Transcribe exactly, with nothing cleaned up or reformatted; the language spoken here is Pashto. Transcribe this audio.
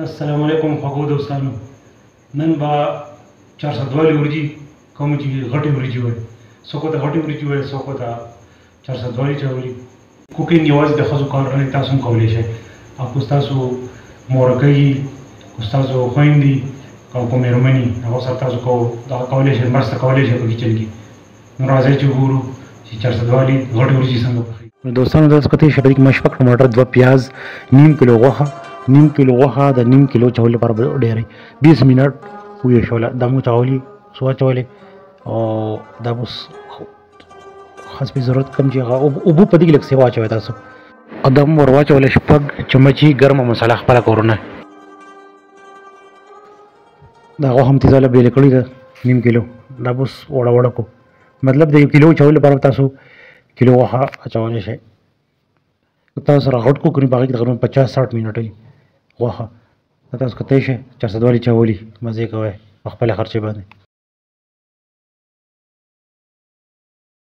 السلام علیکم خوږو دوستانو. نن به چارسدوالي ورجي کوم چې غټې ورجي وایي، څوک ورته غټې ورجي وایي، څوک ورته چارسدوالي چا وایي. کوکینګ یوازې د ښځو کار نه دی، تاسو هم کولی شئ. او که ستاسو مورکۍ وي، که ستاسو خویندې او که مېرمنې هغو سره تاسو دغه کولی شئ، مرسته کولی شئ په کچن کې. نو راځئ چې وګورو چې چارسدوالي غټې ورجي څنګه پخوي. نو دوستانو داسې کتئ شئ په دې کې ما شپږ ټماټر، دوه پیاز، نیم کیلو غوښه نیم کیلو غوښه د نیم کیلو چاول لپاره به ډېرې بیس منټ وویشوله. دا مو چاولي څو اچولې او دا اوس خاص پې ضرورت کم چې هغه اوبه په دې کې لږ څه واچوئ تاسو. او دا هم ور واچوله شپږ چمچي ګرمه مساله خپله کورنۍ. دا غوښه هم تیزه بیلې کړې ده نیم کیلو. دا به اوس وړه وړه کړو، مطلب د یو کیلو چاول لپاره تاسو کیلو غوښه اچولی شئ. تاسو سره غټ کوک نه، په هغې کې تقریبا پچاس ساټ منټه وي غوښه. تاسو کتئ شئ چارسدوالي چا ولي مزې کوئ په خپله خرچې باندې.